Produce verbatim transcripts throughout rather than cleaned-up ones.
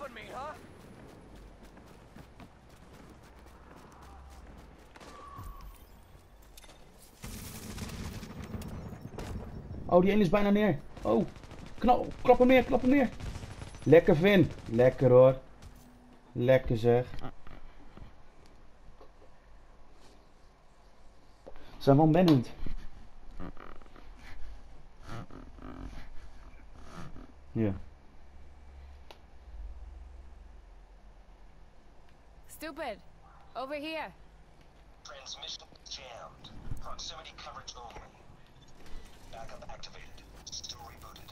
on me, huh? Oh, die ene is bijna neer. Oh, knap, klap hem neer, klap hem neer. Lekker Vin. Lekker hoor. Lekker zeg. Ze zijn wel manhunt. Ja. Stupid. Over here. Transmission jammed. Proximity coverage only. Backup activated. Still rebooted.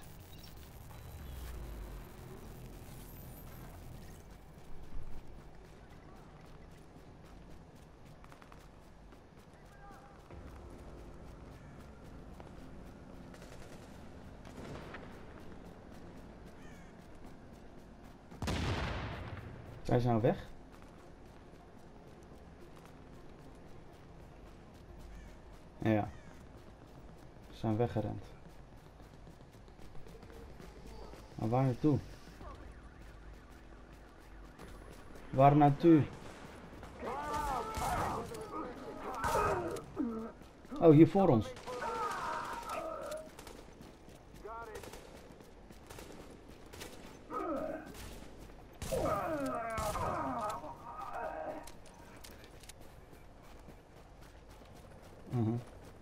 Zij zijn weg. Ja. Ze zijn weggerend. Maar waar naartoe? Waar naartoe? Oh, hier voor ons. Uh-huh.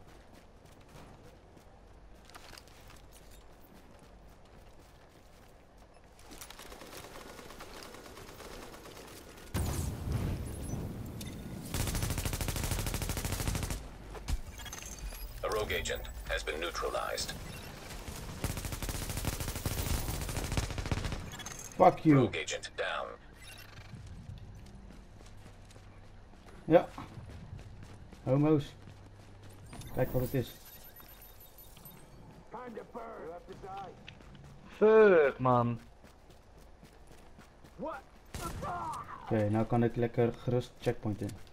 A rogue agent has been neutralized. Fuck you. Rogue agent down. Ja. Homo's. Kijk wat het is. Fuck man. Oké, okay, nou kan ik lekker gerust checkpoint in.